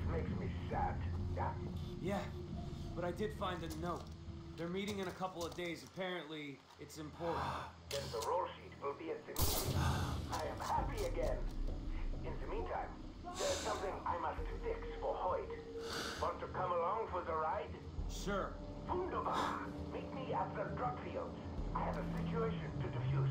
makes me sad. Yeah? Yeah, but I did find a note. They're meeting in a couple of days. Apparently, it's important. Then the roll sheet will be at the meeting. I am happy again. In the meantime, there's something I must fix for Hoyt. Want to come along for the ride? Sure. Wunderbar! Meet me at the drug fields. I have a situation to defuse.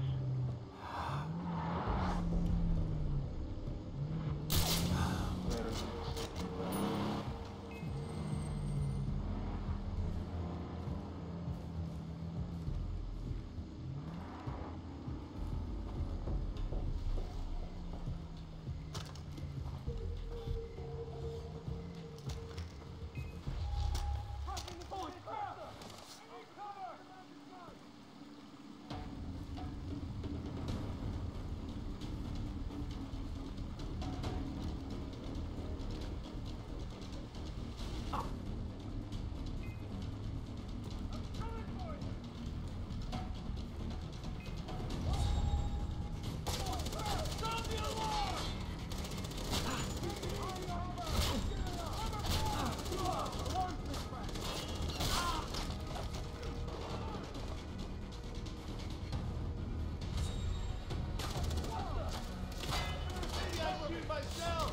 Myself!